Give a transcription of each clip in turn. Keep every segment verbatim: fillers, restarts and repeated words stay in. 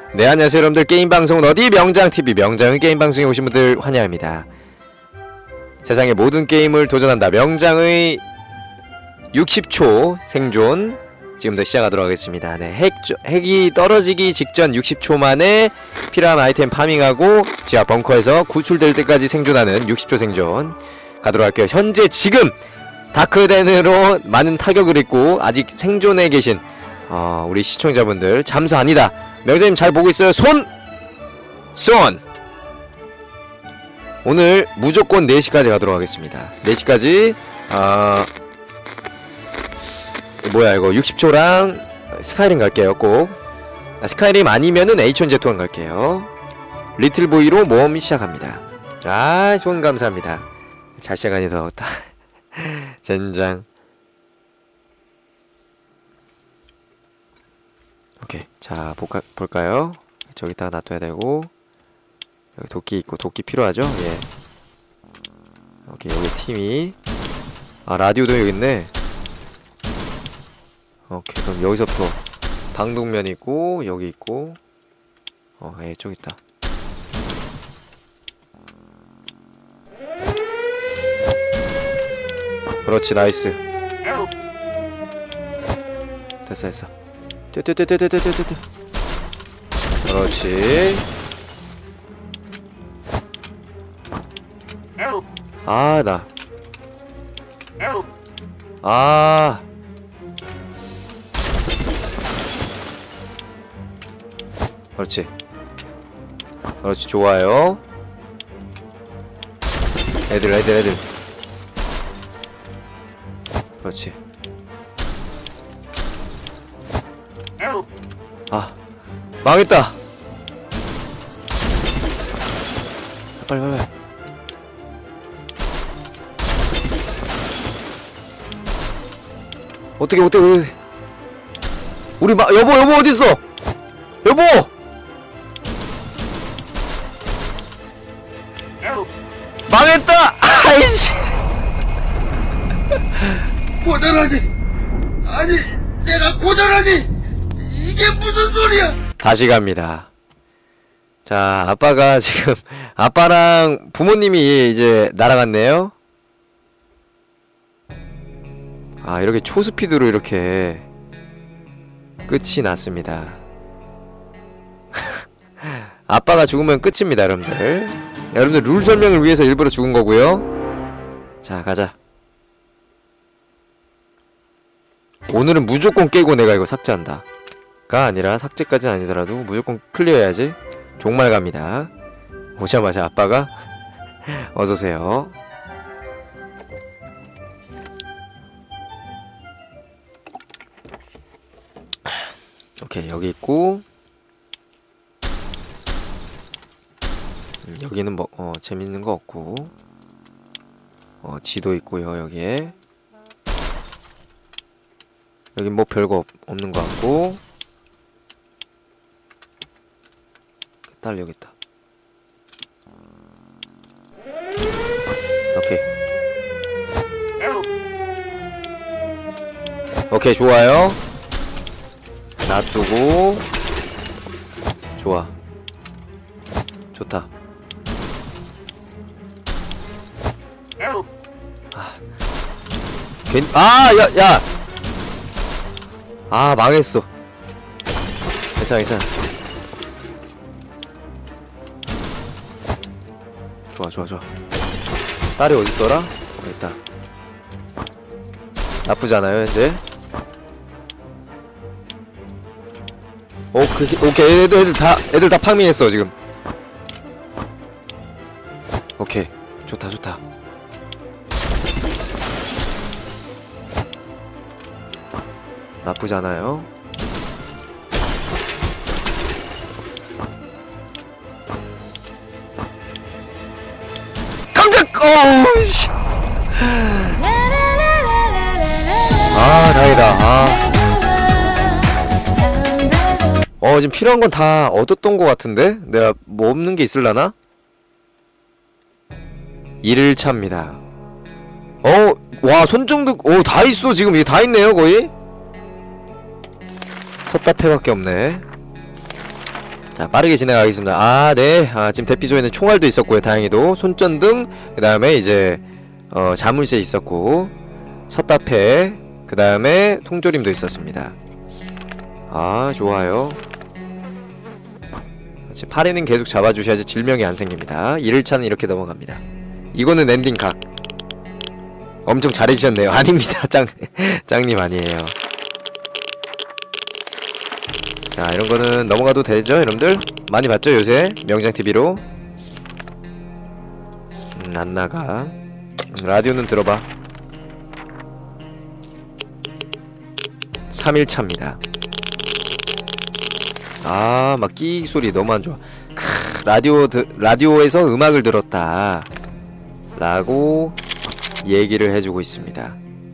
네, 안녕하세요 여러분들. 게임방송은 어디? 명장티비. 명장은 게임방송에 오신 분들 환영합니다. 세상의 모든 게임을 도전한다. 명장의 육십 초 생존 지금부터 시작하도록 하겠습니다. 네, 핵, 핵이 떨어지기 직전 육십 초 만에 필요한 아이템 파밍하고 지하 벙커에서 구출될 때까지 생존하는 육십 초 생존 가도록 할게요. 현재 지금 다크덴으로 많은 타격을 입고 아직 생존해 계신 어, 우리 시청자분들 잠수 아니다. 명장님 잘 보고 있어요. 손! 손! 오늘 무조건 네 시까지 가도록 하겠습니다. 네 시까지 어... 뭐야 이거 육십 초랑 스카이림 갈게요. 꼭 아, 스카이림 아니면은 에이치 원 제트 원 갈게요. 리틀보이로 모험 시작합니다. 아, 손 감사합니다. 잘 시간이 더 다 젠장. 오케이, 자 볼까, 볼까요? 저기다가 놔둬야 되고 여기 도끼 있고 도끼 필요하죠? 예. 오케이, 여기 팀이 아 라디오도 여기 있네. 오케이, 그럼 여기서부터 방독면 있고 여기 있고 어, 예, 저기 있다. 그렇지, 나이스. 됐어 됐어. 떼떼떼떼떼떼떼떼. 그렇지. 아, 나. 아. 그렇지. 그렇지, 좋아요. 애들, 애들, 애들. 그렇지. 아, 망했다. 빨리, 빨리, 빨리. 어떻게, 어떻게, 왜? 우리 마, 여보, 여보, 어딨어? 여보! 망했다! 아이씨! 고전하지! 아니, 내가 고전하지! 이게 무슨 소리야! 다시 갑니다. 자, 아빠가 지금 아빠랑 부모님이 이제 날아갔네요. 아, 이렇게 초스피드로 이렇게 끝이 났습니다. 아빠가 죽으면 끝입니다, 여러분들. 여러분들 룰 설명을 위해서 일부러 죽은 거고요. 자, 가자. 오늘은 무조건 깨고 내가 이거 삭제한다 가 아니라, 삭제까지는 아니더라도 무조건 클리어해야지. 종말 갑니다. 오자마자 아빠가 어서오세요. 오케이, 여기 있고 음, 여기는 뭐 어 재밌는 거 없고 어 지도 있고요. 여기에 여긴 뭐 별거 없, 없는 거 같고 딸 여기 있다. 오케이. 오케이, 좋아요. 놔두고 좋아. 좋다. 아, 괜, 아, 야, 야. 아, 망했어. 괜찮아, 괜찮아. 좋아, 좋아, 좋아. 딸이 어딨더라? 여기 있다. 나쁘지 않아요, 현재. 오케이, 오케이. 애들, 애들 다, 애들 다 파밍했어, 지금. 오케이. 좋다, 좋다. 나쁘지 않아요. 깜짝! 어우씨! 아, 다행이다. 아. 어, 지금 필요한 건 다 얻었던 것 같은데? 내가 뭐 없는 게 있을라나? 일 차입니다. 어, 와, 손정득, 오, 다 있어. 지금 이게 다 있네요, 거의? 섰다패밖에 없네. 자, 빠르게 진행하겠습니다. 아, 네. 아, 지금 대피소에는 총알도 있었고요. 다행히도 손전등, 그 다음에 이제 어, 자물쇠 있었고 섰다패, 그 다음에 통조림도 있었습니다. 아, 좋아요. 파리는 계속 잡아주셔야지 질명이 안 생깁니다. 일 일차는 이렇게 넘어갑니다. 이거는 엔딩 각. 엄청 잘해주셨네요. 아닙니다. 짱, 짱님 아니에요. 자, 이런거는 넘어가도 되죠, 여러분들? 많이 봤죠, 요새? 명장티비로. 음, 안 나가. 음, 라디오는 들어봐. 삼 일차입니다. 아, 막 끼익 소리 너무 안 좋아. 크, 라디오, 드, 라디오에서 음악을 들었다 라고 얘기를 해주고 있습니다.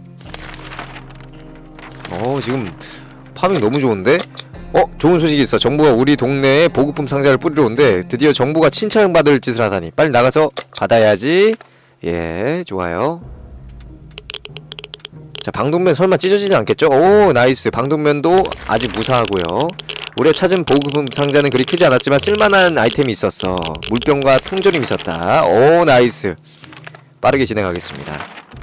어, 지금 파밍 너무 좋은데? 어? 좋은 소식이 있어. 정부가 우리 동네에 보급품 상자를 뿌리러 온대. 드디어 정부가 칭찬받을 짓을 하다니. 빨리 나가서 받아야지. 예, 좋아요. 자, 방독면 설마 찢어지진 않겠죠? 오, 나이스. 방독면도 아직 무사하고요. 우리가 찾은 보급품 상자는 그리 크지 않았지만 쓸만한 아이템이 있었어. 물병과 통조림이 있었다. 오, 나이스. 빠르게 진행하겠습니다.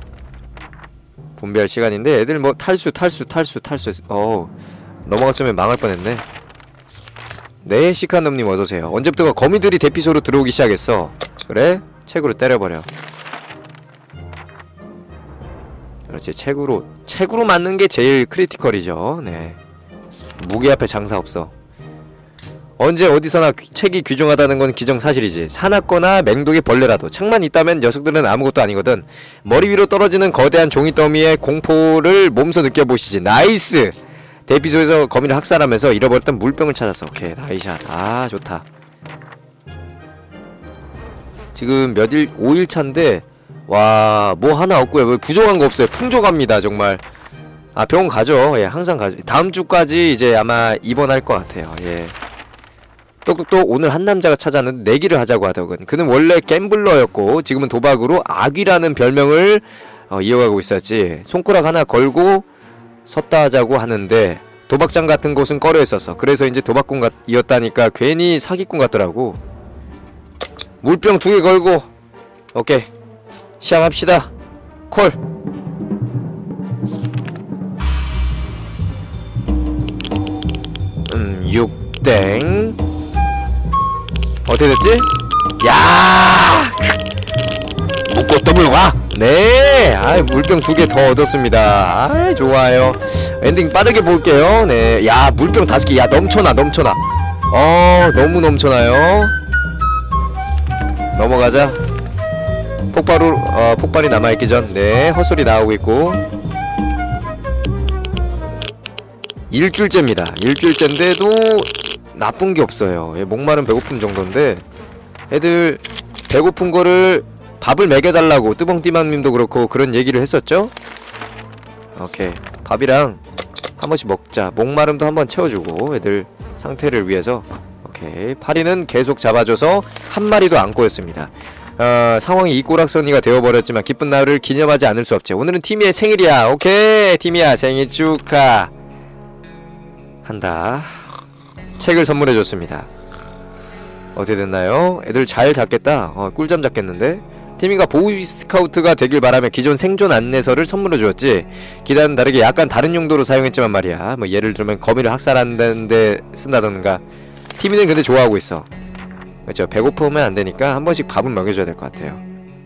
분배할 시간인데 애들 뭐 탈수 탈수 탈수 탈수 어 넘어갔으면 망할 뻔했네. 네, 시카놈님 어서오세요. 언제부터가 거미들이 대피소로 들어오기 시작했어. 그래? 책으로 때려버려. 그렇지, 책으로 책으로 맞는 게 제일 크리티컬이죠. 네, 무게 앞에 장사 없어. 언제 어디서나 귀, 책이 귀중하다는 건 기정사실이지. 사납거나 맹독의 벌레라도 책만 있다면 녀석들은 아무것도 아니거든. 머리 위로 떨어지는 거대한 종이더미의 공포를 몸소 느껴보시지. 나이스! 대피소에서 거미를 학살하면서 잃어버렸던 물병을 찾았어. 오케이, 나이샷. 아, 좋다. 지금 몇일, 오 일차인데 와, 뭐 하나 없고요. 뭐 부족한 거 없어요. 풍족합니다, 정말. 아, 병원 가죠. 예, 항상 가죠. 다음 주까지 이제 아마 입원할 것 같아요. 예. 똑똑똑 오늘 한 남자가 찾아왔는데 내기를 하자고 하더군. 그는 원래 갬블러였고 지금은 도박으로 악귀라는 별명을 어, 이어가고 있었지. 손가락 하나 걸고 섰다 하자고 하는데 도박장 같은 곳은 꺼려 있었어. 그래서 이제 도박꾼 이었다니까 괜히 사기꾼 같더라고. 물병 두 개 걸고 오케이, 시작합시다. 콜. 음, 육 땡. 어떻게 됐지? 야! 묶고 또 물러가! 네! 아이, 물병 두 개 더 얻었습니다. 아이, 좋아요. 엔딩 빠르게 볼게요. 네. 야, 물병 다섯 개. 야, 넘쳐나, 넘쳐나. 어, 너무 넘쳐나요. 넘어가자. 폭발로, 어, 폭발이 남아있기 전. 네, 헛소리 나오고 있고. 일주일째입니다. 일주일째인데도 나쁜 게 없어요. 예, 목마른 배고픔 정도인데 애들 배고픈 거를 밥을 먹여달라고 뜨벙띠맘님도 그렇고 그런 얘기를 했었죠? 오케이, 밥이랑 한 번씩 먹자. 목마름도 한번 채워주고 애들 상태를 위해서. 오케이, 파리는 계속 잡아줘서 한 마리도 안 꼬였습니다. 어, 상황이 이 꼬락서니가 되어버렸지만 기쁜 날을 기념하지 않을 수 없지. 오늘은 티미의 생일이야. 오케이, 티미야 생일 축하 한다. 책을 선물해줬습니다. 어떻게 됐나요? 애들 잘 잡겠다. 어, 꿀잠 잡겠는데? 티미가 보이스카우트가 되길 바라며 기존 생존 안내서를 선물해주었지. 기다는 다르게 약간 다른 용도로 사용했지만 말이야. 뭐 예를 들면 거미를 학살한다는데 쓴다던가. 티미는 근데 좋아하고 있어. 그렇죠. 배고프면 안되니까 한 번씩 밥은 먹여줘야 될 것 같아요.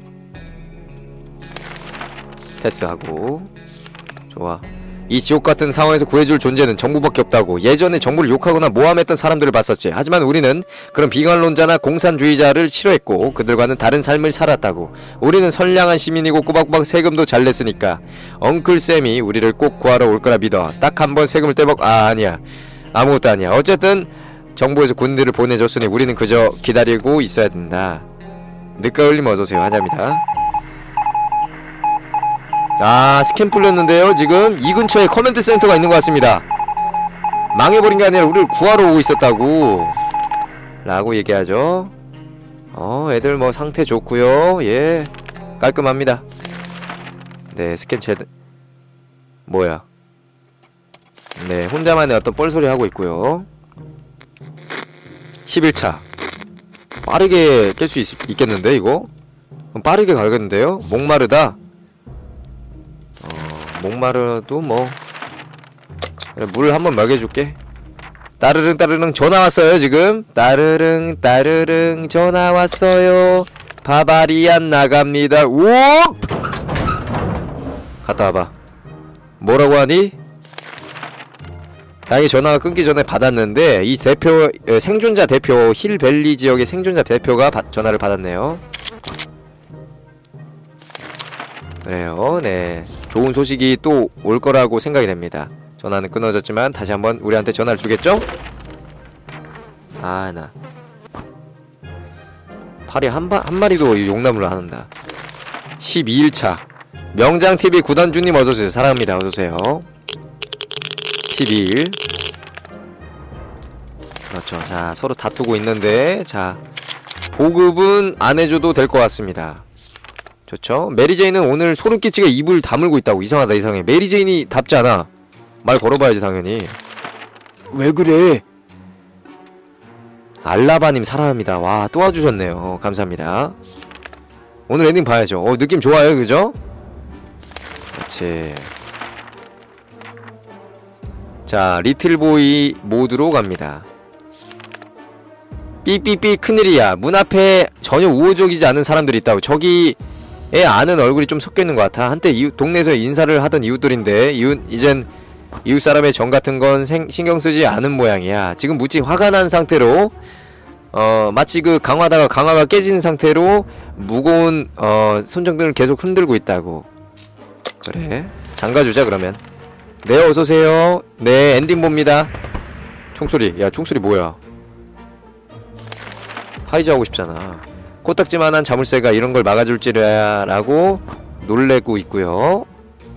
패스하고. 좋아. 이 지옥같은 상황에서 구해줄 존재는 정부밖에 없다고. 예전에 정부를 욕하거나 모함했던 사람들을 봤었지. 하지만 우리는 그런 비관론자나 공산주의자를 싫어했고 그들과는 다른 삶을 살았다고. 우리는 선량한 시민이고 꼬박꼬박 세금도 잘 냈으니까. 엉클쌤이 우리를 꼭 구하러 올 거라 믿어. 딱 한 번 세금을 떼먹... 아, 아니야. 아무것도 아니야. 어쨌든 정부에서 군대를 보내줬으니 우리는 그저 기다리고 있어야 된다. 늦가을님 어서오세요. 환영합니다. 아, 스캔 풀렸는데요. 지금 이 근처에 커맨드 센터가 있는 것 같습니다. 망해버린 게 아니라 우리를 구하러 오고 있었다고 라고 얘기하죠. 어, 애들 뭐 상태 좋구요. 예, 깔끔합니다. 네, 스캔 제드 뭐야. 네, 혼자만의 어떤 뻘소리 하고 있고요. 십일 차. 빠르게 깰 수 있겠는데 이거? 빠르게 가겠는데요? 목마르다. 어, 목마르도 뭐 그래, 물 한번 먹여줄게. 따르릉 따르릉 전화 왔어요 지금. 따르릉 따르릉 전화 왔어요. 바바리안 나갑니다. 우! 갔다 와봐. 뭐라고 하니? 다행히 전화가 끊기 전에 받았는데 이 대표 생존자 대표 힐밸리 지역의 생존자 대표가 바, 전화를 받았네요. 그래요. 네, 좋은 소식이 또 올 거라고 생각이 됩니다. 전화는 끊어졌지만 다시 한번 우리한테 전화를 주겠죠? 아, 나 팔이 한, 바, 한 마리도 용나무를 한다. 십이 일 차. 명장티비 구단주님 어서오세요. 사랑합니다. 어서오세요. 십이 일. 그렇죠. 자, 서로 다투고 있는데, 자, 보급은 안 해줘도 될 것 같습니다. 좋죠. 메리제인은 오늘 소름 끼치게 입을 다물고 있다고. 이상하다, 이상해. 메리제인이 답지 않아. 말 걸어봐야지, 당연히. 왜 그래? 알라바님 사랑합니다. 와, 또 와주셨네요. 감사합니다. 오늘 엔딩 봐야죠. 어, 느낌 좋아요, 그죠? 그렇지. 자, 리틀보이 모드로 갑니다. 삐삐삐 큰일이야. 문 앞에 전혀 우호적이지 않은 사람들이 있다고. 저기에 아는 얼굴이 좀 섞여있는 것 같아. 한때 이웃, 동네에서 인사를 하던 이웃들인데 이웃, 이젠 이웃 사람의 정 같은 건 생, 신경 쓰지 않은 모양이야. 지금 무지 화가 난 상태로 어 마치 그 강화다가 강화가 깨진 상태로 무거운 어 손정등을 계속 흔들고 있다고. 그래, 잠가주자 그러면. 네, 어서오세요. 네, 엔딩 봅니다. 총소리. 야, 총소리 뭐야? 하이즈 하고 싶잖아. 코딱지만한 자물쇠가 이런 걸 막아줄 줄이야 라고 놀래고 있고요.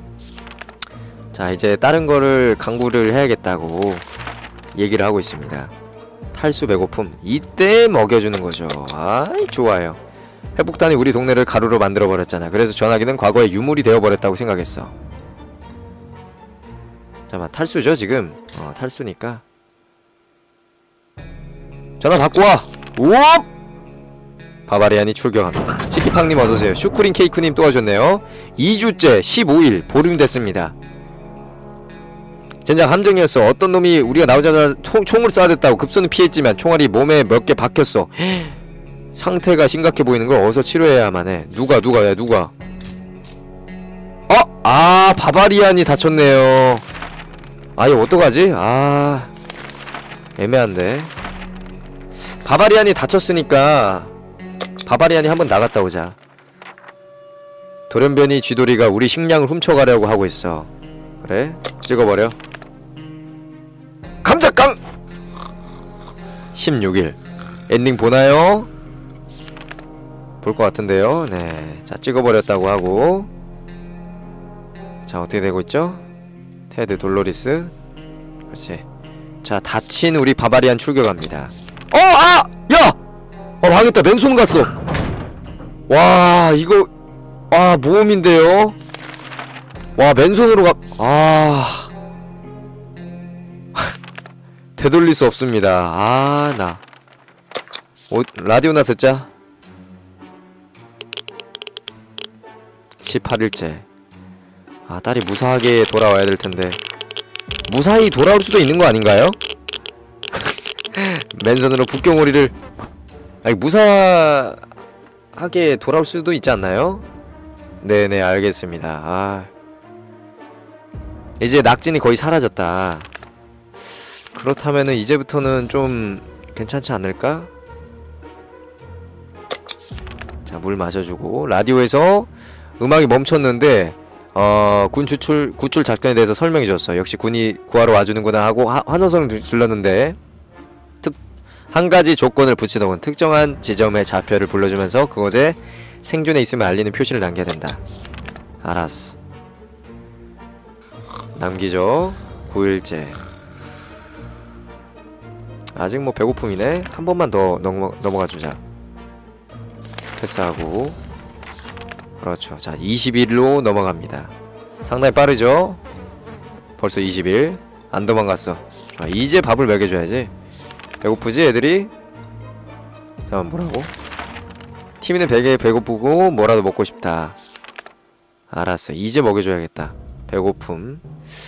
자, 이제 다른 거를 강구를 해야겠다고 얘기를 하고 있습니다. 탈수 배고픔. 이때 먹여주는 거죠. 아이, 좋아요. 회복단이 우리 동네를 가루로 만들어버렸잖아. 그래서 전화기는 과거에 유물이 되어버렸다고 생각했어. 잠깐만, 탈수죠 지금. 어, 탈수니까 전화 받고 와. 우옵! 바바리안이 출격합니다. 치키팡님 어서오세요. 슈크림 케이크님 또 하셨네요. 이 주째 십오 일 보름 됐습니다. 젠장 함정이었어. 어떤 놈이 우리가 나오자마자 총, 총을 쏴댔다고. 급소는 피했지만 총알이 몸에 몇 개 박혔어. 상태가 심각해 보이는 걸 어서 치료해야만 해. 누가 누가 야 누가? 어? 아, 바바리안이 다쳤네요. 아, 이거 어떡하지? 아, 애매한데. 바바리안이 다쳤으니까 바바리안이 한번 나갔다 오자. 돌연변이 쥐돌이가 우리 식량을 훔쳐가려고 하고 있어. 그래? 찍어버려. 감자깡! 십육 일 엔딩 보나요? 볼 것 같은데요. 네, 자, 찍어버렸다고 하고. 자, 어떻게 되고 있죠? 테드 돌로리스. 그렇지. 자, 다친 우리 바바리안 출격합니다. 어! 아! 야! 어, 망했다. 맨손 갔어. 와, 이거 아, 모험인데요. 와, 맨손으로 가. 아, 되돌릴 수 없습니다. 아, 나 오, 라디오나 듣자. 십팔 일째. 아, 딸이 무사하게 돌아와야 될 텐데. 무사히 돌아올 수도 있는 거 아닌가요? 맨손으로 북경오리를. 아니, 무사하게 돌아올 수도 있지 않나요? 네네, 알겠습니다. 아, 이제 낙진이 거의 사라졌다. 그렇다면은 이제부터는 좀 괜찮지 않을까? 자, 물 마셔주고. 라디오에서 음악이 멈췄는데 어, 군 추출, 구출 작전에 대해서 설명해줬어. 역시 군이 구하러 와주는구나 하고 하, 환호성을 질렀는데 특, 한 가지 조건을 붙이더군. 특정한 지점의 좌표를 불러주면서 그곳에 생존에 있으면 알리는 표시를 남겨야 된다. 알았어. 남기죠. 구 일째. 아직 뭐 배고픔이네. 한 번만 더 넘어, 넘어가주자. 패스하고. 그렇죠. 자, 이십 일로 넘어갑니다. 상당히 빠르죠? 벌써 이십 일. 안 도망갔어. 자, 이제 밥을 먹여줘야지. 배고프지 애들이? 잠깐만, 뭐라고? 티미는 베개 배고프고 뭐라도 먹고 싶다. 알았어, 이제 먹여줘야겠다. 배고픔.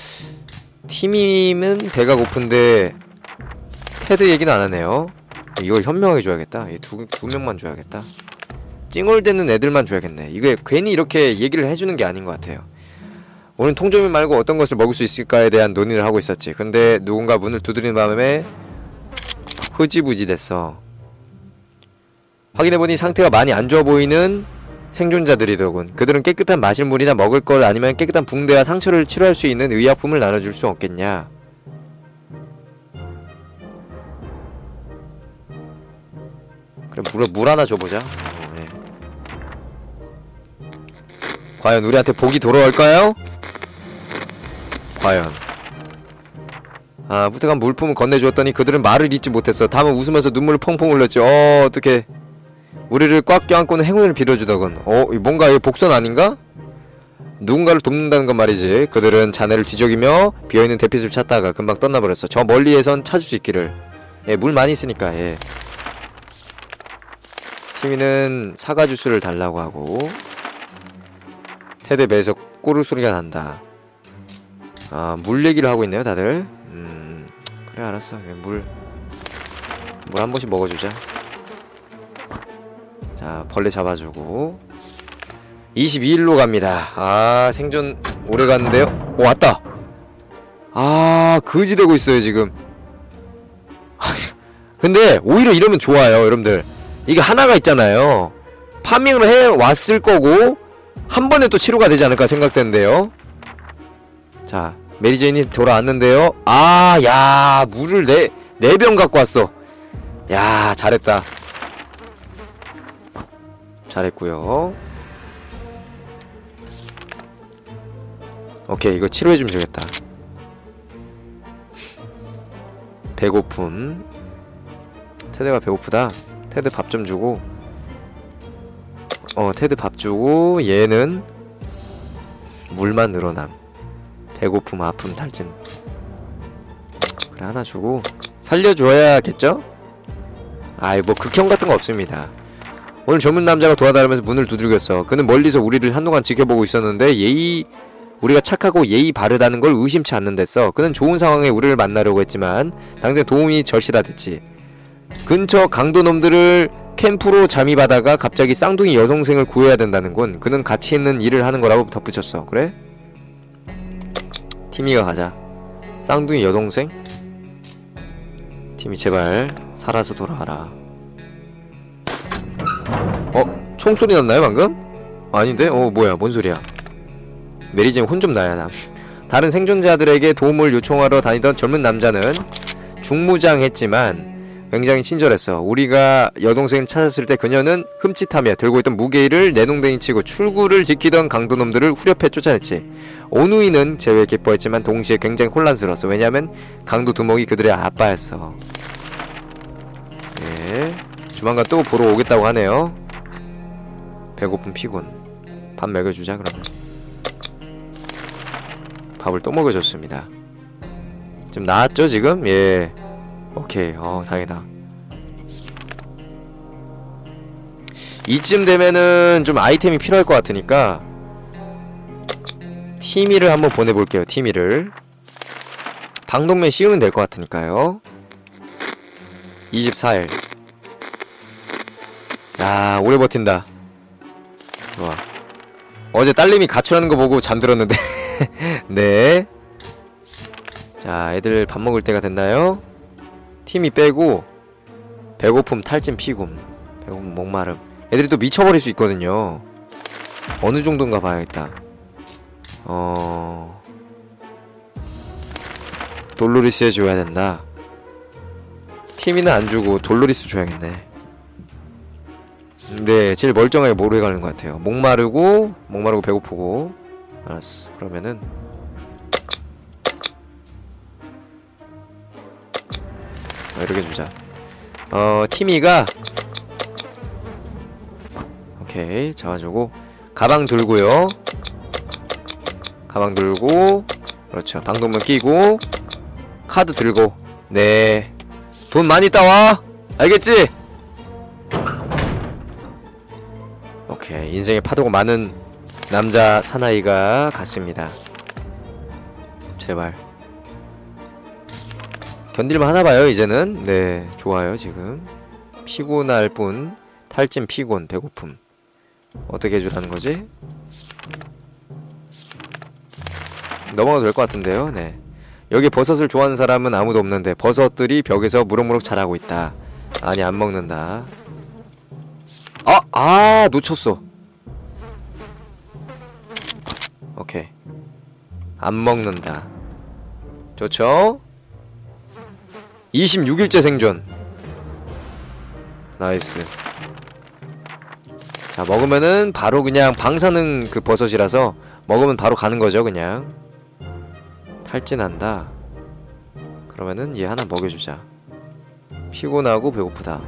티미는 배가 고픈데 테드 얘기는 안하네요. 이걸 현명하게 줘야겠다. 두, 두 명만 줘야겠다. 찡얼대는 애들만 줘야겠네. 이게 괜히 이렇게 얘기를 해주는 게 아닌 것 같아요. 오늘 통조림 말고 어떤 것을 먹을 수 있을까에 대한 논의를 하고 있었지. 근데 누군가 문을 두드리는 바람에 흐지부지 됐어. 확인해보니 상태가 많이 안 좋아 보이는 생존자들이더군. 그들은 깨끗한 마실 물이나 먹을 것 아니면 깨끗한 붕대와 상처를 치료할 수 있는 의약품을 나눠줄 수 없겠냐. 그래, 물, 물 하나 줘보자. 어, 네. 과연 우리한테 복이 돌아올까요? 과연. 아, 부탁한 물품을 건네주었더니 그들은 말을 잇지 못했어. 다음은 웃으면서 눈물을 펑펑 흘렸지. 어, 어떡해. 우리를 꽉 껴안고는 행운을 빌어주더군. 어, 뭔가 이거 복선 아닌가? 누군가를 돕는다는 건 말이지. 그들은 자네를 뒤적이며 비어있는 대피소를 찾다가 금방 떠나버렸어. 저 멀리에선 찾을 수 있기를. 예, 물 많이 있으니까. 예. 티미는 사과 주스를 달라고 하고, 테드 배에서 꼬르 소리가 난다. 아, 물 얘기를 하고 있네요, 다들. 음, 그래, 알았어. 물, 물 한 번씩 먹어주자. 자, 벌레 잡아주고. 이십이 일로 갑니다. 아, 생존 오래 갔는데요? 오, 왔다! 아, 거지 되고 있어요, 지금. 근데, 오히려 이러면 좋아요, 여러분들. 이게 하나가 있잖아요. 파밍을 해 왔을 거고, 한 번에 또 치료가 되지 않을까 생각되는데요. 자, 메리제인이 돌아왔는데요. 아, 야, 물을 네, 네 병 갖고 왔어. 야, 잘했다. 잘했구요. 오케이, 이거 치료해주면 되겠다. 배고픔. 테드가 배고프다. 테드 밥 좀 주고. 어, 테드 밥 주고, 얘는 물만 늘어남. 배고픔, 아픔, 탈진. 그래, 하나 주고 살려줘야겠죠? 아이, 뭐 극형 같은 거 없습니다. 오늘 젊은 남자가 돌아다니면서 문을 두들겼어. 그는 멀리서 우리를 한동안 지켜보고 있었는데 예의 우리가 착하고 예의 바르다는 걸 의심치 않는댔어. 그는 좋은 상황에 우리를 만나려고 했지만 당장 도움이 절실하 됐지. 근처 강도놈들을 캠프로 잠입하다가 갑자기 쌍둥이 여동생을 구해야 된다는군. 그는 가치 있는 일을 하는 거라고 덧붙였어. 그래? 티미가 가자. 쌍둥이 여동생? 티미 제발 살아서 돌아와라. 어? 총소리 났나요 방금? 아닌데? 어, 뭐야, 뭔 소리야. 메리제인 혼 좀 나야. 나 다른 생존자들에게 도움을 요청하러 다니던 젊은 남자는 중무장했지만 굉장히 친절했어. 우리가 여동생을 찾았을 때 그녀는 흠칫하며 들고 있던 무게를 내동댕이 치고 출구를 지키던 강도놈들을 후려패 쫓아냈지. 오누이는 제외 기뻐했지만 동시에 굉장히 혼란스러웠어. 왜냐하면 강도 두목이 그들의 아빠였어. 예, 조만간 또 보러 오겠다고 하네요. 배고픈 피곤. 밥 먹여주자 그러면. 밥을 또 먹여줬습니다. 좀 나았죠 지금? 예. 오케이. 어, 다행이다. 이쯤 되면은 좀 아이템이 필요할 것 같으니까 티미를 한번 보내볼게요. 티미를 방독면 씌우면 될 것 같으니까요. 이십사 일. 야, 오래 버틴다. 좋아. 어제 딸님이 가출하는 거 보고 잠들었는데 네. 자, 애들 밥 먹을 때가 됐나요? 팀이 빼고 배고픔, 탈진, 피곤. 배고픔, 목마름. 애들이 또 미쳐버릴 수 있거든요. 어느 정도인가 봐야겠다. 어... 돌로리스 해줘야 된다. 팀이는 안 주고 돌로리스 줘야겠네. 근데 제일 멀쩡하게 뭐로 해가는 것 같아요. 목마르고 목마르고 배고프고. 알았어. 그러면은 어, 이렇게 주자. 어, 티미가 오케이 잡아주고 가방 들고요. 가방 들고 그렇죠. 방독면 끼고 카드 들고. 네, 돈 많이 따와. 알겠지? 오케이. 인생의 파도가 많은 남자 사나이가 같습니다. 제발 견딜만 하나봐요 이제는. 네, 좋아요. 지금 피곤할 뿐. 탈진, 피곤, 배고픔. 어떻게 해주라는 거지? 넘어가도 될 것 같은데요. 네, 여기 버섯을 좋아하는 사람은 아무도 없는데 버섯들이 벽에서 무럭무럭 자라고 있다. 아니, 안 먹는다. 아! 아! 놓쳤어. 오케이. 안 먹는다. 좋죠? 이십육 일째 생존. 나이스. 자, 먹으면은 바로 그냥 방사능 그 버섯이라서 먹으면 바로 가는거죠 그냥. 탈진한다. 그러면은 얘 하나 먹여주자. 피곤하고 배고프다.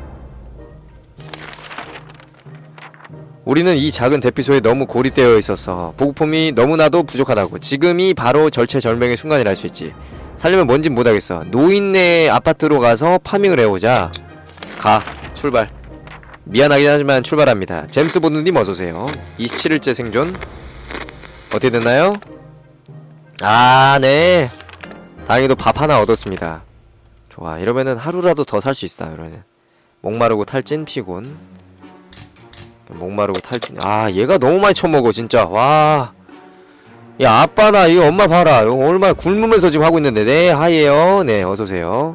우리는 이 작은 대피소에 너무 고립되어 있어서 보급품이 너무나도 부족하다고. 지금이 바로 절체절명의 순간이라 할 수 있지. 살려면 뭔진 못하겠어. 노인네 아파트로 가서 파밍을 해오자. 가. 출발. 미안하긴 하지만 출발합니다. 잼스 본드님 어서오세요. 이십칠 일째 생존. 어떻게 됐나요? 아, 네. 다행히도 밥 하나 얻었습니다. 좋아. 이러면은 하루라도 더 살 수 있어. 이러면 목마르고 탈진, 피곤. 목마르고 탈진. 아, 얘가 너무 많이 처먹어 진짜. 와. 야, 아빠나 이거 엄마 봐라. 이거 얼마나 굶으면서 지금 하고 있는데. 네, 하이에요. 네, 어서오세요.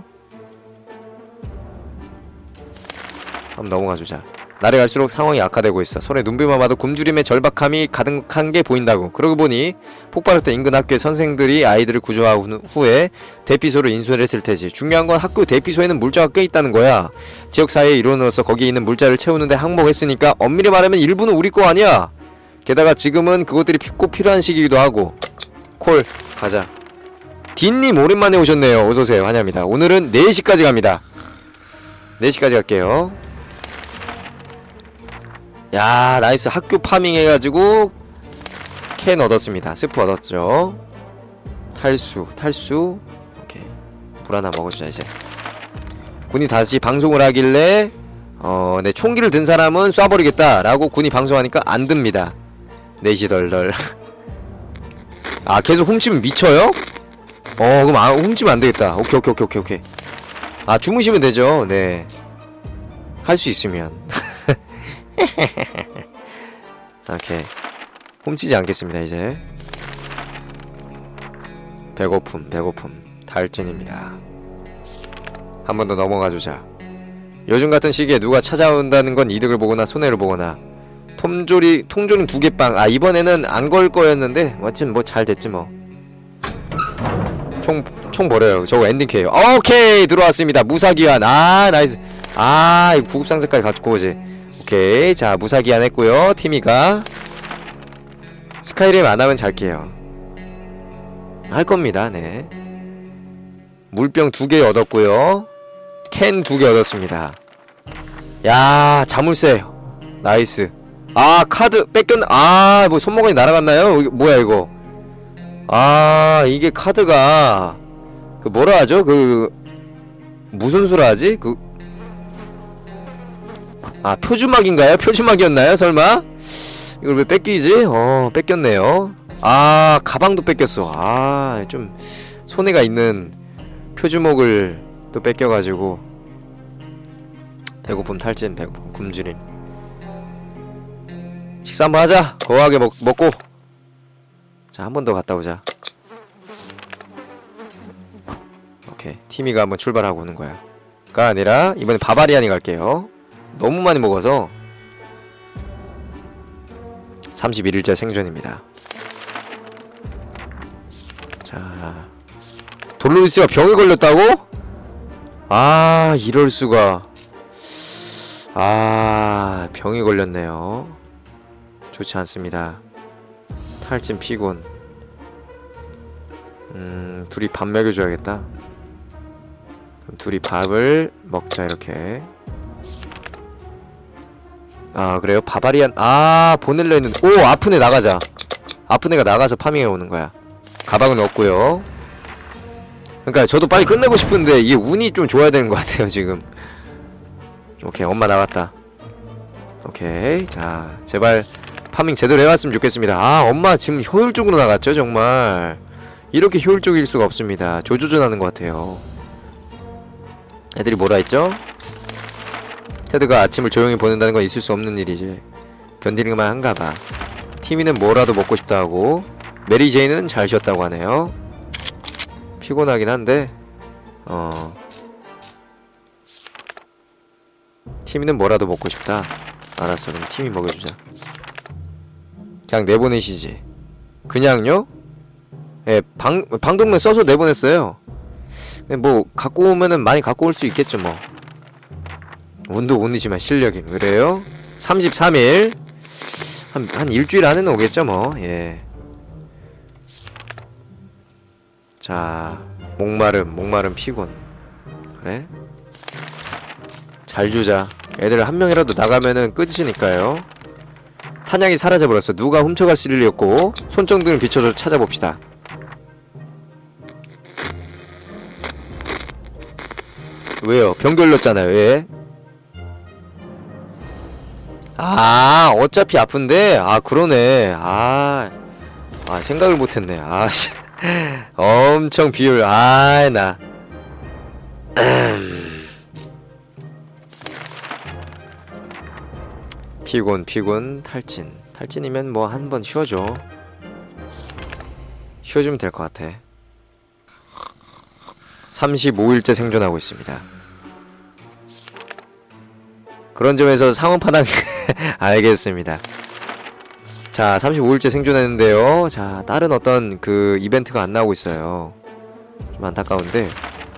한번 넘어가주자. 날이 갈수록 상황이 악화되고 있어. 손에 눈빛만 봐도 굶주림의 절박함이 가득한 게 보인다고. 그러고 보니 폭발했던 인근 학교의 선생들이 아이들을 구조한 후에 대피소를 인수했을 테지. 중요한 건 학교 대피소에는 물자가 꽤 있다는 거야. 지역사회의 일원으로서 거기에 있는 물자를 채우는데 항목했으니까 엄밀히 말하면 일부는 우리 거 아니야. 게다가 지금은 그것들이 꼭 필요한 시기이기도 하고. 콜 가자. 딘님 오랜만에 오셨네요. 어서오세요. 환영합니다. 오늘은 네 시까지 갑니다. 네 시까지 갈게요. 야, 나이스. 학교 파밍 해가지고 캔 얻었습니다. 스프 얻었죠. 탈수 탈수. 오케이. 물 하나 먹어주자. 이제 군이 다시 방송을 하길래 어, 네, 총기를 든 사람은 쏴버리겠다 라고 군이 방송하니까 안 듭니다. 넷이 덜덜. 아, 계속 훔치면 미쳐요? 어, 그럼 아, 훔치면 안 되겠다. 오케이 오케이 오케이 오케이 오케이. 아, 주무시면 되죠. 네, 할 수 있으면. 오케이. 훔치지 않겠습니다. 이제 배고픔 배고픔 탈진입니다. 한 번 더 넘어가주자. 요즘 같은 시기에 누가 찾아온다는 건 이득을 보거나 손해를 보거나. 톰조리 통조림 두 개 빵. 아, 이번에는 안 걸 거였는데 마침 뭐 잘 됐지 뭐. 총 총 버려요. 저거 엔딩 K요. 오케이, 들어왔습니다. 무사기한. 아, 나이스. 아, 이 구급상자까지 갖고 오지. 오케이. 자, 무사기한 했고요. 티미가 스카이림 안하면 잘게요. 할겁니다. 네, 물병 두 개 얻었고요. 캔 두 개 얻었습니다. 야, 자물쇠 나이스. 아, 카드 뺏겼나? 아, 뭐 손모가지 날아갔나요? 이거 뭐야 이거. 아, 이게 카드가 그 뭐라 하죠? 그 무슨 수라 하지? 그 아, 표주막인가요? 표주막이었나요? 설마? 이걸 왜 뺏기지? 어, 뺏겼네요. 아, 가방도 뺏겼어. 아, 좀 손해가 있는 표주목을 또 뺏겨가지고. 배고픔 탈진, 배고픔 굶주림. 식사 한번 하자. 거하게 먹, 먹고. 자, 한 번 더 갔다 오자. 오케이. 티미가 한번 출발하고 오는 거야. 가 아니라 이번엔 바바리안이 갈게요. 너무 많이 먹어서. 삼십일 일째 생존입니다. 자, 돌로리스가 병에 걸렸다고? 아, 이럴수가. 아, 병에 걸렸네요. 좋지 않습니다. 탈진, 피곤. 음, 둘이 밥 먹여줘야겠다. 그럼 둘이 밥을 먹자. 이렇게. 아, 그래요? 바바리안. 아, 보낼려 했는데. 오, 아픈 애 나가자. 아픈 애가 나가서 파밍해 오는 거야. 가방은 없고요. 그러니까 저도 빨리 끝내고 싶은데 이게 운이 좀 좋아야 되는 것 같아요 지금. 오케이, 엄마 나갔다. 오케이. 자, 제발 파밍 제대로 해왔으면 좋겠습니다. 아, 엄마 지금 효율적으로 나갔죠, 정말. 이렇게 효율적일 수가 없습니다. 조조전하는 것 같아요. 애들이 뭐라 했죠? 테드가 아침을 조용히 보낸다는 건 있을 수 없는 일이지. 견디는만 한가봐. 티미는 뭐라도 먹고 싶다 하고, 메리 제이는 잘 쉬었다고 하네요. 피곤하긴 한데, 어. 티미는 뭐라도 먹고 싶다. 알았어, 그럼 티미 먹여주자. 그냥 내보내시지. 그냥요? 예, 방, 방독면 써서 내보냈어요. 뭐 갖고 오면은 많이 갖고 올 수 있겠죠 뭐. 운도 운이지만 실력임. 그래요? 삼십삼 일 한, 한 일주일 안에는 오겠죠 뭐. 예. 자, 목마름 목마름 피곤. 그래? 잘 주자. 애들 한 명이라도 나가면은 끝이니까요. 탄약이 사라져버렸어. 누가 훔쳐갈 일이었고. 손정등을 비춰서 찾아봅시다. 왜요? 병 걸렸잖아요. 왜? 아, 어차피 아픈데? 아, 그러네. 아, 아 생각을 못했네. 아, 씨. 엄청 비율. 아, 나. 피곤, 피곤, 탈진. 탈진이면 뭐 한 번 쉬어줘. 쉬어주면 될 것 같아. 삼십오 일째 생존하고 있습니다. 그런 점에서 상원 파당 알겠습니다. 자, 삼십오 일째 생존했는데요. 자, 다른 어떤 그 이벤트가 안 나오고 있어요. 좀 안타까운데.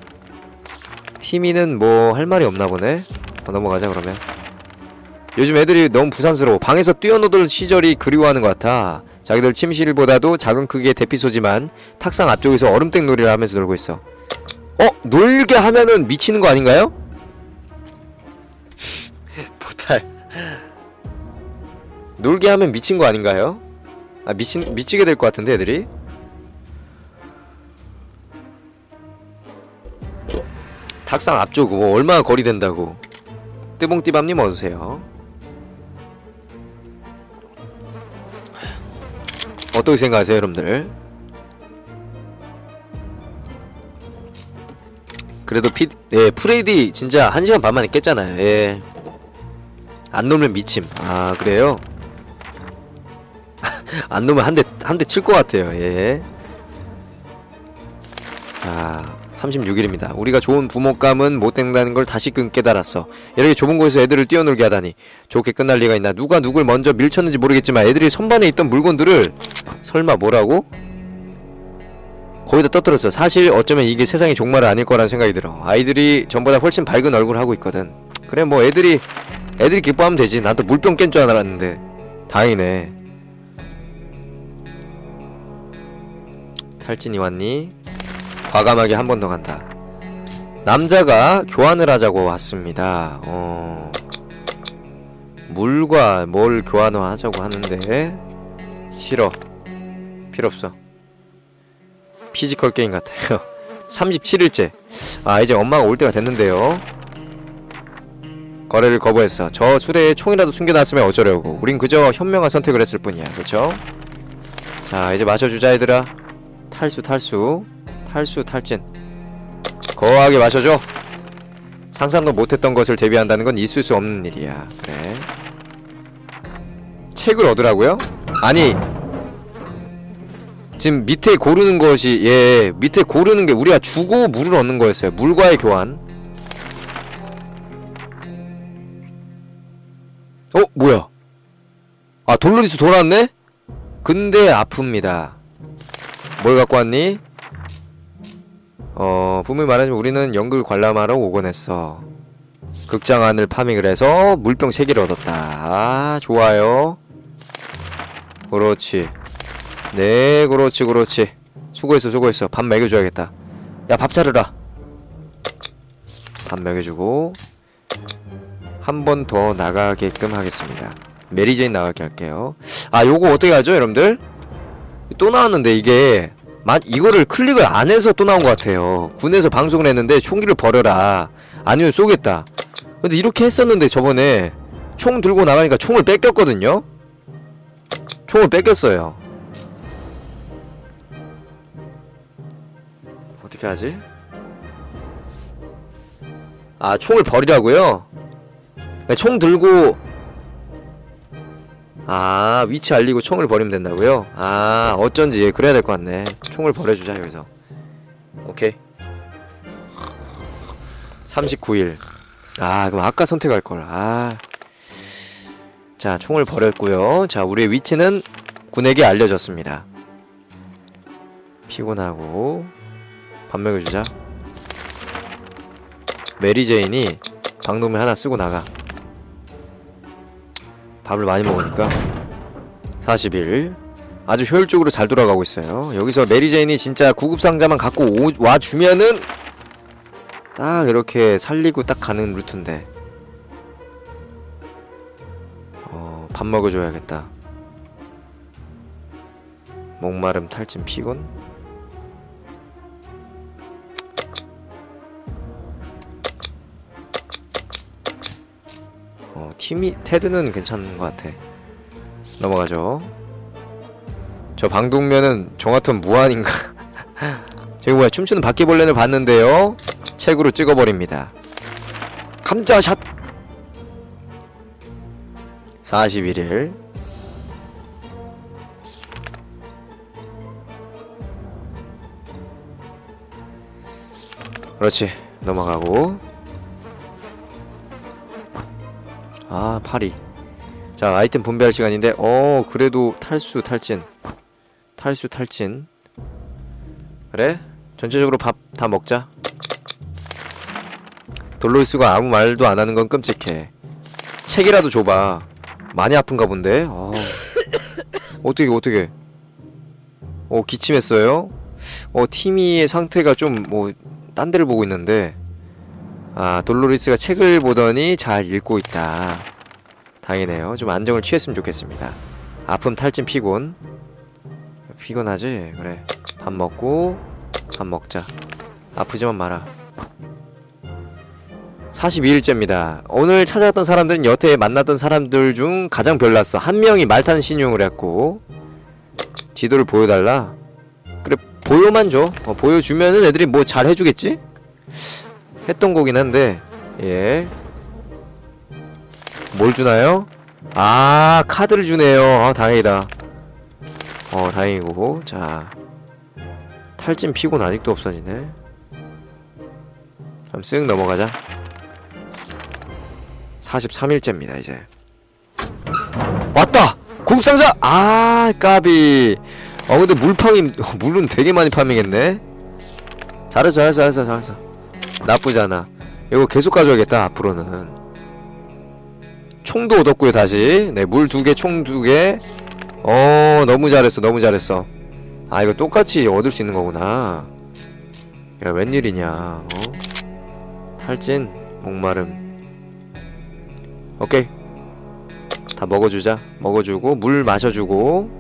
티미는 뭐 할 말이 없나 보네. 어, 넘어가자 그러면. 요즘 애들이 너무 부산스러워. 방에서 뛰어노던 시절이 그리워하는 것 같아. 자기들 침실보다도 작은 크기의 대피소지만 탁상 앞쪽에서 얼음땡 놀이를 하면서 놀고 있어. 어? 놀게 하면은 미치는 거 아닌가요? 보탈. 놀게 하면 미친 거 아닌가요? 아, 미친, 미치게 될 것 같은데, 애들이? 탁상 앞쪽, 뭐, 얼마나 거리 된다고. 뜨봉띠밤님 어서오세요. 어떻게 생각하세요, 여러분들? 그래도 피, 예, 프레디 진짜 한 시간 반 만에 깼잖아요. 예. 안 놀면 미침. 아, 그래요? 안 놀면 한 대, 한 대 칠 것 같아요. 예. 자, 삼십육 일입니다. 우리가 좋은 부모감은 못 된다는 걸 다시금 깨달았어. 이렇게 좁은 곳에서 애들을 뛰어놀게 하다니. 좋게 끝날 리가 있나. 누가 누굴 먼저 밀쳤는지 모르겠지만 애들이 선반에 있던 물건들을 설마 뭐라고? 거기다 떠들었어. 사실 어쩌면 이게 세상의 종말은 아닐 거라는 생각이 들어. 아이들이 전보다 훨씬 밝은 얼굴을 하고 있거든. 그래 뭐 애들이 애들이 기뻐하면 되지. 난 또 물병 깬 줄 알았는데 다행이네. 탈진이 왔니? 과감하게 한 번 더 간다. 남자가 교환을 하자고 왔습니다. 어... 물과 뭘 교환을 하자고 하는데 싫어. 필요 없어. 피지컬 게임 같아요. 삼십칠 일째. 아, 이제 엄마가 올 때가 됐는데요. 거래를 거부했어. 저 수레에 총이라도 숨겨놨으면 어쩌려고. 우린 그저 현명한 선택을 했을 뿐이야. 그쵸? 자, 이제 마셔주자 얘들아. 탈수 탈수 탈수 탈진. 거하게 마셔줘. 상상도 못했던 것을 대비한다는 건 있을 수 없는 일이야. 그래. 책을 얻으라고요? 아니 지금 밑에 고르는 것이, 예, 밑에 고르는 게 우리가 주고 물을 얻는 거였어요. 물과의 교환. 어? 뭐야? 아, 돌로리스 돌아왔네? 근데 아픕니다. 뭘 갖고 왔니? 어, 분명히 말하자면 우리는 연극 관람하러 오곤 했어. 극장 안을 파밍을 해서 물병 세 개를 얻었다. 아, 좋아요. 그렇지. 네, 그렇지, 그렇지. 수고했어, 수고했어. 밥 먹여줘야겠다. 야, 밥 차려라. 밥 먹여주고 한 번 더 나가게끔 하겠습니다. 메리제인 나가게 할게요. 아, 요거 어떻게 하죠, 여러분들? 또 나왔는데 이게 마, 이거를 클릭을 안 해서 또 나온 것 같아요. 군에서 방송을 했는데 총기를 버려라. 아니면 쏘겠다. 근데 이렇게 했었는데 저번에 총 들고 나가니까 총을 뺏겼거든요. 총을 뺏겼어요. 어떻게 하지? 아, 총을 버리라고요? 총 들고 아, 위치 알리고 총을 버리면 된다고요? 아, 어쩐지 그래야 될 것 같네. 총을 버려주자 여기서. 오케이. 삼십구 일. 아, 그럼 아까 선택할걸. 아. 자, 총을 버렸고요. 자, 우리의 위치는 군에게 알려졌습니다. 피곤하고 밥 먹여주자. 메리제인이 방독면 하나 쓰고 나가. 밥을 많이 먹으니까 사십 일. 아주 효율적으로 잘 돌아가고 있어요. 여기서 메리제인이 진짜 구급상자만 갖고 오, 와주면은 딱 이렇게 살리고 딱 가는 루트인데 어, 밥 먹여줘야겠다. 목마름, 탈진, 피곤. 어, 팀이 테드는 괜찮은 것 같아. 넘어가죠. 저 방독면은 정화턴 무한인가? 저기 뭐야, 춤추는 바퀴벌레를 봤는데요. 책으로 찍어버립니다. 감자샷! 사십일 일. 그렇지. 넘어가고. 아, 파리. 자, 아이템 분배할 시간인데, 어, 그래도 탈수, 탈진. 탈수, 탈진. 그래? 전체적으로 밥 다 먹자. 돌로이스가 아무 말도 안 하는 건 끔찍해. 책이라도 줘봐. 많이 아픈가 본데? 어. 어떻게, 어떻게. 어, 기침했어요? 어, 티미의 상태가 좀, 뭐, 딴 데를 보고 있는데. 아, 돌로리스가 책을 보더니 잘 읽고 있다. 다행이네요. 좀 안정을 취했으면 좋겠습니다. 아픔, 탈진, 피곤. 피곤하지? 그래. 밥 먹고 밥 먹자. 아프지만 마라. 사십이 일째입니다. 오늘 찾아왔던 사람들은 여태 만났던 사람들 중 가장 별났어. 한 명이 말탄 신용을 했고. 지도를 보여달라? 그래, 보여만 줘. 어, 보여주면은 애들이 뭐 잘 해주겠지? 했던 거긴 한데. 예. 뭘 주나요? 아, 카드를 주네요. 아, 다행이다. 어, 다행이고. 자, 탈진, 피곤 아직도 없어지네. 그럼 쓱 넘어가자. 사십삼 일째입니다 이제. 왔다! 구급상자! 아, 까비. 어, 근데 물파밍, 물은 되게 많이 파밍했네. 잘했어, 잘했어, 잘했어, 잘했어. 나쁘지 않아. 이거 계속 가져야겠다 앞으로는. 총도 얻었고요 다시. 네, 물 두 개, 총 두 개. 어, 너무 잘했어, 너무 잘했어. 아, 이거 똑같이 얻을 수 있는 거구나. 야, 웬일이냐. 어? 탈진, 목마름. 오케이. 다 먹어주자. 먹어주고 물 마셔주고.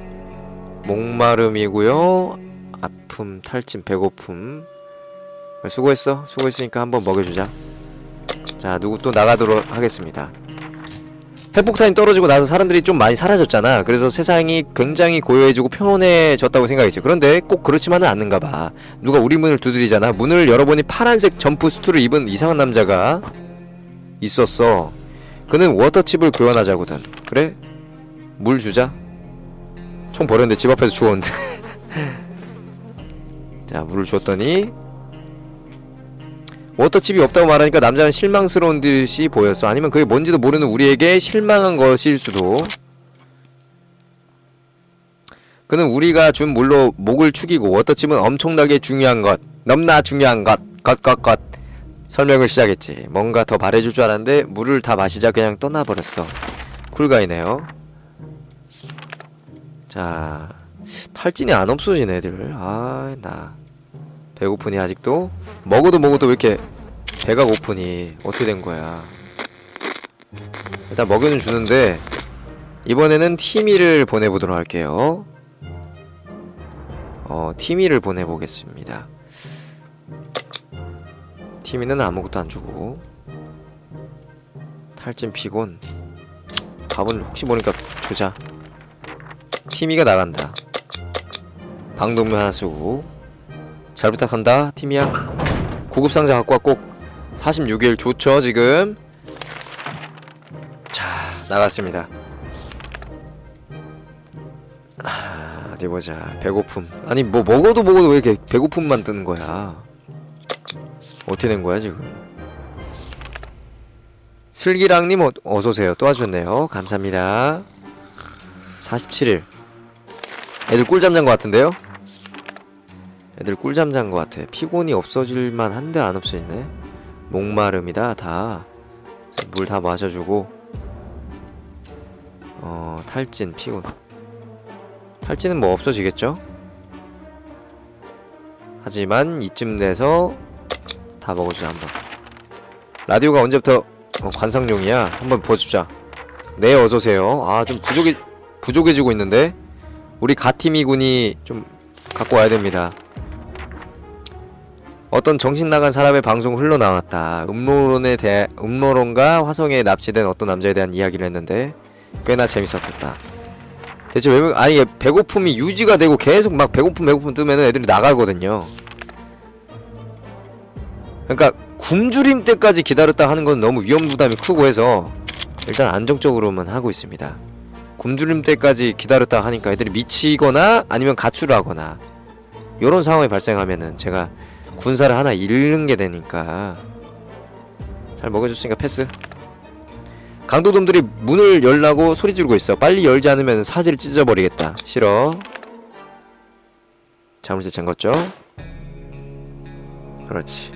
목마름이고요. 아픔, 탈진, 배고픔. 수고했어. 수고했으니까 한번 먹여주자. 자, 누구 또 나가도록 하겠습니다. 회복타임 떨어지고 나서 사람들이 좀 많이 사라졌잖아. 그래서 세상이 굉장히 고요해지고 평온해졌다고 생각했지. 그런데 꼭 그렇지만은 않는가봐. 누가 우리 문을 두드리잖아. 문을 열어보니 파란색 점프 수트를 입은 이상한 남자가 있었어. 그는 워터칩을 교환하자거든. 그래? 물 주자. 총 버렸는데 집 앞에서 주웠는데. 자, 물을 줬더니 워터칩이 없다고 말하니까 남자는 실망스러운 듯이 보였어. 아니면 그게 뭔지도 모르는 우리에게 실망한 것일 수도. 그는 우리가 준 물로 목을 축이고 워터칩은 엄청나게 중요한 것, 넘나 중요한 것, 것, 것, 것 설명을 시작했지. 뭔가 더 말해줄 줄 알았는데 물을 다 마시자 그냥 떠나버렸어. 쿨가이네요. 자, 탈진이 안 없어지네 애들. 아, 나 배고프니 아직도? 먹어도 먹어도 왜 이렇게 배가 고프니? 어떻게 된 거야? 일단 먹여는 주는데 이번에는 티미를 보내보도록 할게요. 어, 티미를 보내보겠습니다. 티미는 아무것도 안 주고. 탈진, 피곤. 밥은 혹시 모르니까 주자. 티미가 나간다. 방독면 하나 쓰고. 잘 부탁한다 티미야. 구급상자 갖고 와 꼭. 사십육 일 좋죠 지금. 자 나갔습니다. 아, 어디 보자. 배고픔. 아니 뭐 먹어도 먹어도 왜 이렇게 배고픔만 뜨는 거야. 어떻게 된 거야 지금. 슬기랑님 어, 어서오세요. 또 와주셨네요. 감사합니다. 사십칠 일. 애들 꿀잠 잔 거 같은데요? 애들 꿀잠 잔 거 같아. 피곤이 없어질만 한데 안 없어지네. 목마름이다 다. 물 다 마셔주고. 어 탈진 피곤. 탈진은 뭐 없어지겠죠? 하지만 이쯤 돼서 다 먹어주자 한번. 라디오가 언제부터 어, 관상용이야? 한번 보여주자. 네 어서오세요. 아 좀 부족해 부족해지고 있는데 우리 가티미군이 좀 갖고 와야 됩니다. 어떤 정신나간 사람의 방송 흘러나왔다. 음모론에 대해 음모론과 화성에 납치된 어떤 남자에 대한 이야기를 했는데 꽤나 재밌었겠다. 대체 왜 아니 배고픔이 유지가 되고 계속 막 배고픔 배고픔 뜨면은 애들이 나가거든요. 그러니까 굶주림 때까지 기다렸다 하는 건 너무 위험 부담이 크고 해서 일단 안정적으로만 하고 있습니다. 굶주림 때까지 기다렸다 하니까 애들이 미치거나 아니면 가출을 하거나 요런 상황이 발생하면은 제가 군사를 하나 잃는 게 되니까. 잘 먹여줬으니까 패스. 강도놈들이 문을 열라고 소리 지르고 있어. 빨리 열지 않으면 사지를 찢어버리겠다. 싫어. 자물쇠 잠궜죠? 그렇지.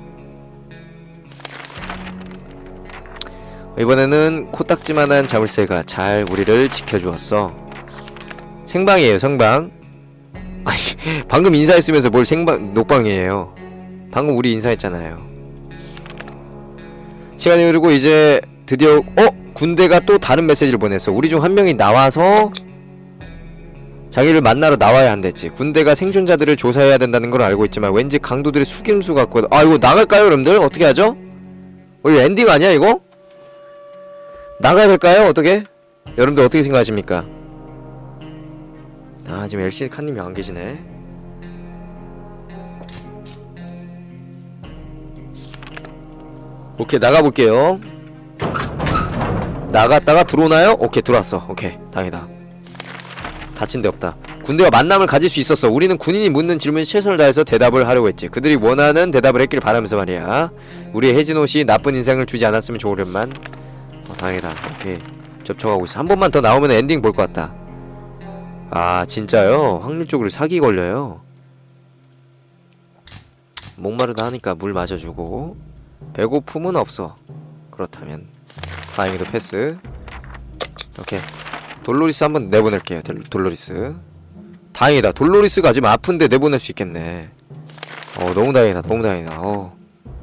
이번에는 코딱지만한 자물쇠가 잘 우리를 지켜주었어. 생방이에요 생방. 아니 방금 인사했으면서 뭘 생방 녹방이에요. 방금 우리 인사했잖아요. 시간이 흐르고 이제 드디어 어? 군대가 또 다른 메시지를 보냈어. 우리 중 한 명이 나와서 자기를 만나러 나와야 한댔지. 군대가 생존자들을 조사해야 된다는 걸 알고 있지만 왠지 강도들의 속임수 같고. 아 이거 나갈까요 여러분들? 어떻게 하죠? 어 이거 엔딩 아니야 이거? 나가야 될까요? 어떻게? 여러분들 어떻게 생각하십니까? 아 지금 엘씨 칸님이 안 계시네. 오케이 나가볼게요. 나갔다가 들어오나요? 오케이 들어왔어. 오케이 다행이다. 다친 데 없다. 군대와 만남을 가질 수 있었어. 우리는 군인이 묻는 질문에 최선을 다해서 대답을 하려고 했지. 그들이 원하는 대답을 했길 바라면서 말이야. 우리의 혜진옷이 나쁜 인상을 주지 않았으면 좋으련만. 어 다행이다. 오케이 접촉하고 있어. 한 번만 더 나오면 엔딩 볼 것 같다. 아 진짜요? 확률 쪽으로 사기 걸려요. 목마르다 하니까 물 마셔주고. 배고픔은 없어. 그렇다면 다행히도 패스. 오케이 돌로리스 한번 내보낼게요. 돌로리스 다행이다. 돌로리스가 지금 아픈데 내보낼 수 있겠네. 어 너무 다행이다. 너무 다행이다. 어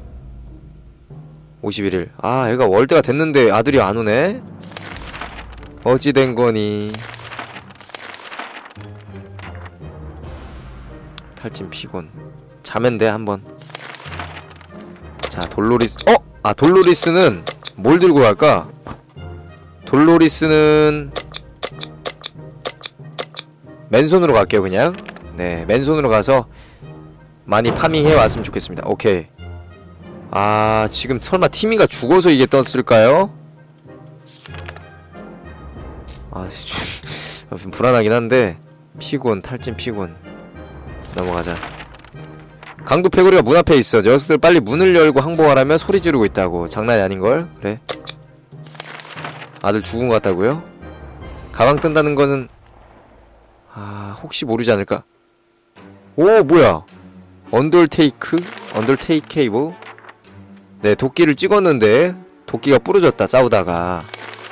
오십일 일. 아 애가 월드가 됐는데 아들이 안 오네. 어찌 된 거니. 탈진 피곤. 자면 돼 한번. 자 돌로리스. 어? 아 돌로리스는 뭘 들고 갈까? 돌로리스는 맨손으로 갈게요 그냥. 네 맨손으로 가서 많이 파밍해 왔으면 좋겠습니다. 오케이. 아 지금 설마 티미가 죽어서 이게 떴을까요? 아 좀 불안하긴 한데. 피곤 탈진 피곤. 넘어가자. 강도 패거리가 문 앞에 있어. 녀석들 빨리 문을 열고 항복하라며 소리 지르고 있다고. 장난이 아닌걸? 그래 아들 죽은 것 같다고요? 가방 뜬다는 거는 아 혹시 모르지 않을까? 오 뭐야 언더테이크? 언더테이케이브? 네 도끼를 찍었는데 도끼가 부러졌다 싸우다가.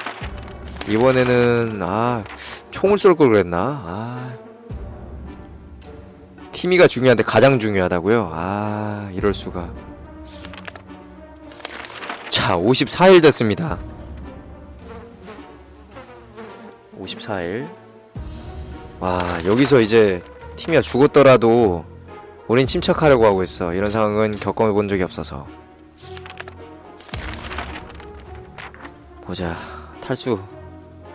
이번에는 아 총을 쏠 걸 그랬나? 아 티미가 중요한데 가장 중요하다고요? 아 이럴수가. 자 오십사 일 됐습니다. 오십사 일. 와 여기서 이제 티미가 죽었더라도 우린 침착하려고 하고 있어. 이런 상황은 겪어본 적이 없어서. 보자 탈수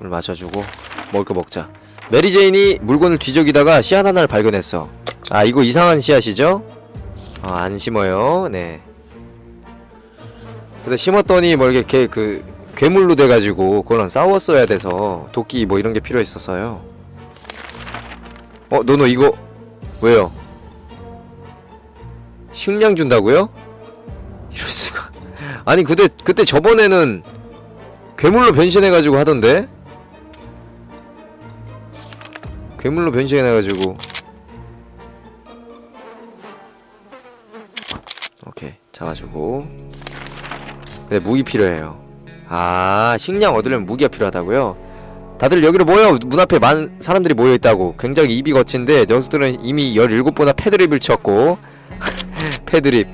물 마셔주고 먹을 거 먹자. 메리제인이 물건을 뒤적이다가 씨앗 하나를 발견했어. 아 이거 이상한 씨앗이죠? 아 안 심어요. 네. 근데 심었더니 뭐 이렇게 개, 그 괴물로 돼가지고 그거랑 싸웠어야 돼서 도끼 뭐 이런 게 필요했었어요. 어 노노 이거 왜요? 식량 준다고요? 이럴 수가. 아니 그때 그때 저번에는 괴물로 변신해가지고 하던데? 괴물로 변신해가지고. 오케이 잡아주고. 근데 무기 필요해요. 아 식량 얻으려면 무기가 필요하다고요? 다들 여기로 모여. 문 앞에 많은 사람들이 모여있다고. 굉장히 입이 거친데 녀석들은 이미 열일곱 번이나 패드립을 쳤고 패드립.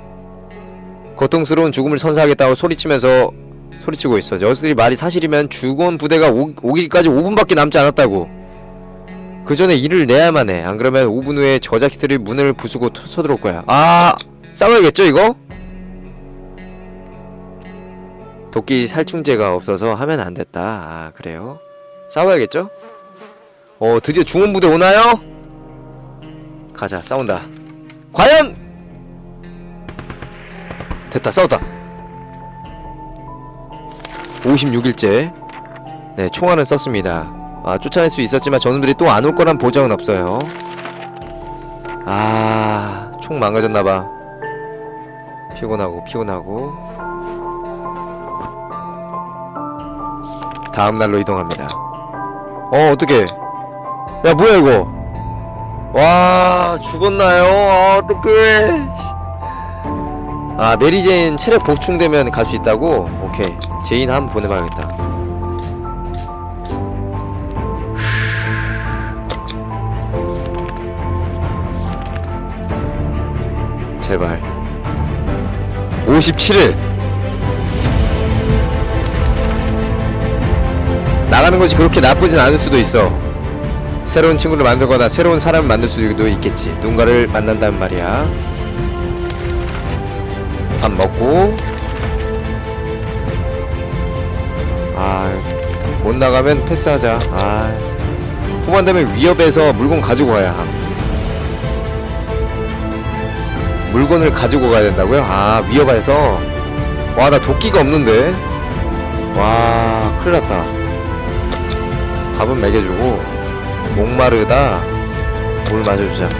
고통스러운 죽음을 선사하겠다고 소리치면서 소리치고 있어. 녀석들이 말이 사실이면 죽은 부대가 오, 오기까지 오 분밖에 남지 않았다고. 그 전에 일을 내야만 해. 안 그러면 오 분 후에 저 자식들이 문을 부수고 쳐들어올 거야. 아 싸워야겠죠 이거? 도끼 살충제가 없어서 하면 안 됐다. 아 그래요? 싸워야겠죠? 어 드디어 중원부대 오나요? 가자 싸운다. 과연! 됐다 싸웠다. 오십육 일째. 네 총알은 썼습니다. 아 쫓아낼 수 있었지만 저놈들이 또 안 올 거란 보장은 없어요. 아 총 망가졌나봐. 피곤하고 피곤하고. 다음 날로 이동합니다. 어 어떡해. 야 뭐야 이거. 와 죽었나요? 아 어떡해. 아 메리제인 체력 보충되면 갈 수 있다고? 오케이 제인 한번 보내봐야겠다. 제발 오십칠 일. 나가는 것이 그렇게 나쁘진 않을 수도 있어. 새로운 친구를 만들거나 새로운 사람을 만들 수도 있겠지. 누군가를 만난다는 말이야. 밥 먹고. 아 못 나가면 패스하자. 아 후반 되면 위협해서 물건 가지고 가야 함. 물건을 가지고 가야 된다고요? 아 위협해서. 와 나 도끼가 없는데. 와 큰일났다. 밥은 먹여주고. 목마르다. 물 마셔주자.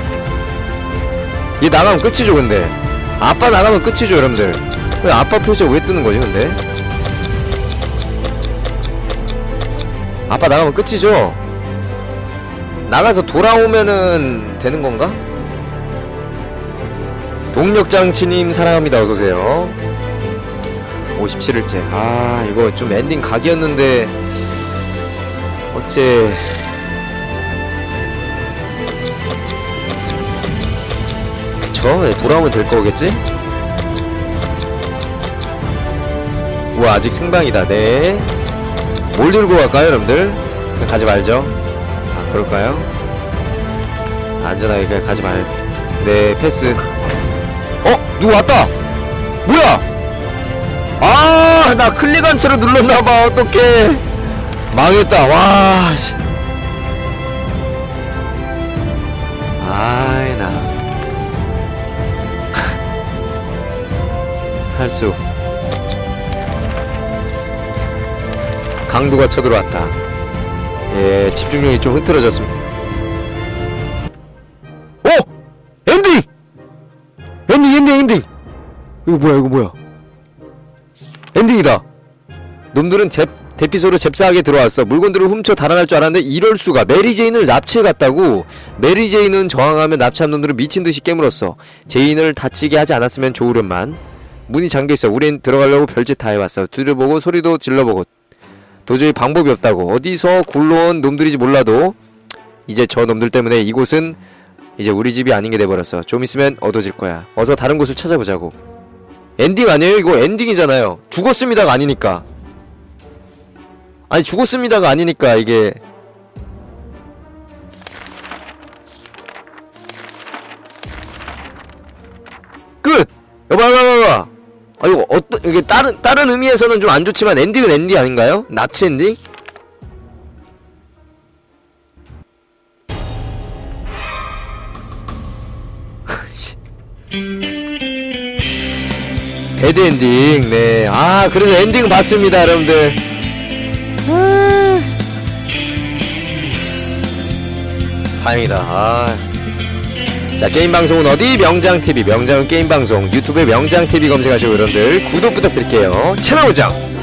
얘 나가면 끝이죠 근데. 아빠 나가면 끝이죠 여러분들. 왜 아빠 표시가 왜 뜨는거지 근데? 아빠 나가면 끝이죠? 나가서 돌아오면은 되는건가? 동력장치님 사랑합니다. 어서오세요. 오십칠 일째. 아 이거 좀 엔딩 각이었는데 어째 그쵸? 돌아오면 될 거겠지? 우와 아직 생방이다. 네. 뭘 들고 갈까요 여러분들? 그냥 가지 말죠. 아 그럴까요? 안전하게 그냥 가지 말. 네 패스. 어? 누구 왔다! 뭐야! 아, 나 클릭한 채로 눌렀나봐. 어떡해. 망했다. 와, 씨. 아이, 나. 할수. 강도가 쳐들어왔다. 예, 집중력이 좀 흐트러졌습니다. 어! 엔딩! 엔딩, 엔딩, 엔딩! 이거 뭐야, 이거 뭐야? 엔딩이다. 놈들은 제, 대피소로 잽싸하게 들어왔어. 물건들을 훔쳐 달아날 줄 알았는데 이럴수가. 메리제인을 납치해갔다고. 메리제인은 저항하며 납치한 놈들을 미친듯이 깨물었어. 제인을 다치게 하지 않았으면 좋으련만. 문이 잠겨있어. 우린 들어가려고 별짓 다 해왔어. 두드려보고 소리도 질러보고. 도저히 방법이 없다고. 어디서 굴러온 놈들인지 몰라도 이제 저 놈들 때문에 이곳은 이제 우리 집이 아닌 게 돼버렸어. 좀 있으면 어두워질 거야. 어서 다른 곳을 찾아보자고. 엔딩 아니에요? 이거 엔딩이잖아요. 죽었습니다가 아니니까. 아니 죽었습니다가 아니니까 이게. 끝! 여봐 여봐 여봐. 아 이거 어떤 이게 다른 다른 의미에서는 좀 안 좋지만 엔딩은 엔딩 아닌가요? 납치 엔딩? 배드 엔딩. 네. 아, 그래서 엔딩 봤습니다, 여러분들. 아... 다행이다. 아. 자, 게임 방송은 어디? 명장티비. 명장은 게임 방송. 유튜브에 명장티비 검색하시고 여러분들 구독 부탁드릴게요. 채널 고정.